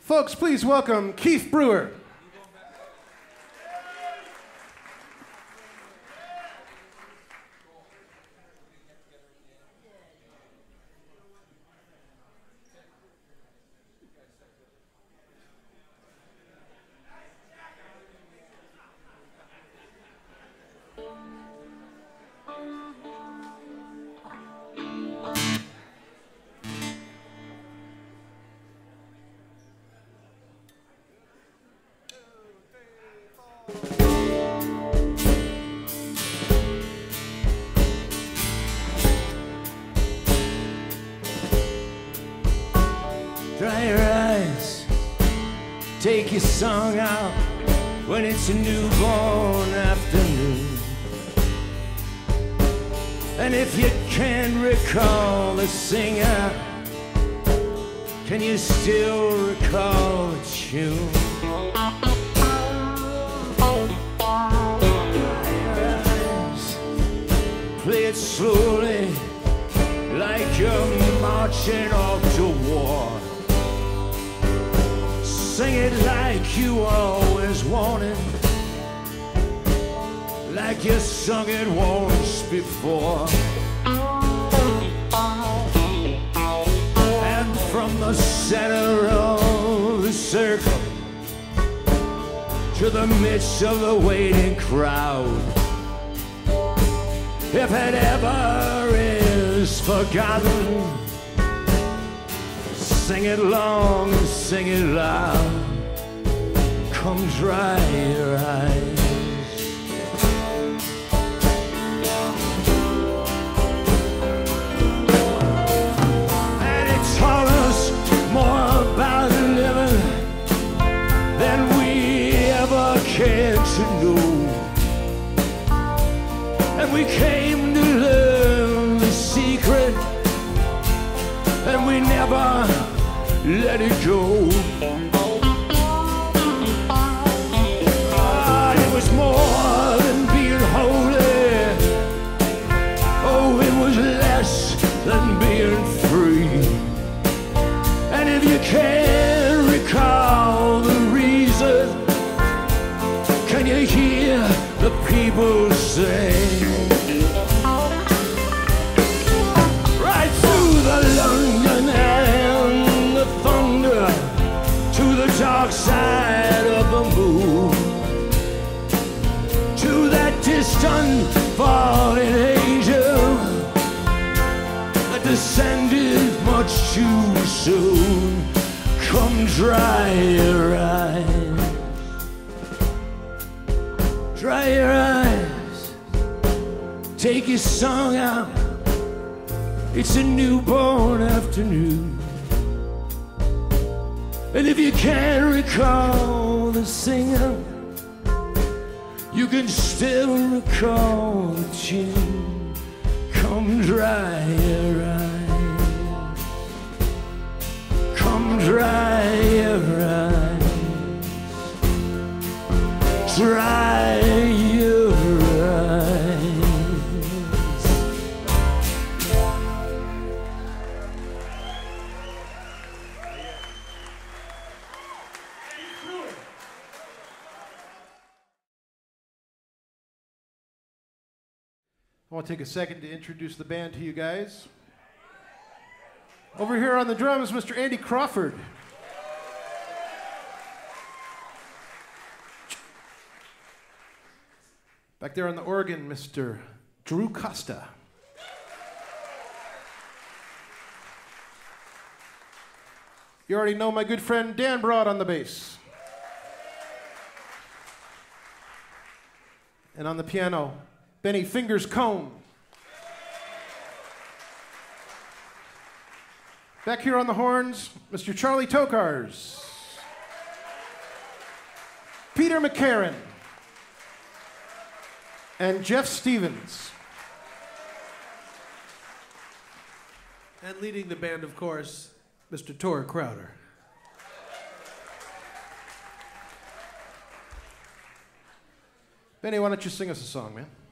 Folks, please welcome Keith Brewer. Dry your eyes, take your song out when it's a newborn afternoon. And if you can't recall the singer, can you still recall the tune? Dry your eyes, play it slowly like you're marching off to war. Sing it like you always wanted, like you sung it once before. And from the center of the circle to the midst of the waiting crowd, if it ever is forgotten, sing it long and sing it loud. Come dry your eyes. And it taught us more about living than we ever cared to know. And we came to learn the secret, and we never let it go. It was more than being holy. Oh, it was less than being free. And if you can't recall the reason, can you hear the people sing? Right through the London and the thunder, to the dark side of the moon, to that distant fallen angel that descended much too soon. Come dry your eyes, dry your eyes, take your song out. It's a newborn afternoon. And if you can't recall the singer, you can still recall the tune. Come dry your eyes, come dry your eyes, dry your eyes. I want to take a second to introduce the band to you guys. Over here on the drums, Mr. Andy Crawford. Back there on the organ, Mr. Drew Costa. You already know my good friend Dan Broad on the bass. And on the piano, Benny Fingers Cone. Back here on the horns, Mr. Charlie Tokars. Peter McCarran. And Jeff Stevens. And leading the band, of course, Mr. Tor Crowder. Benny, why don't you sing us a song, man?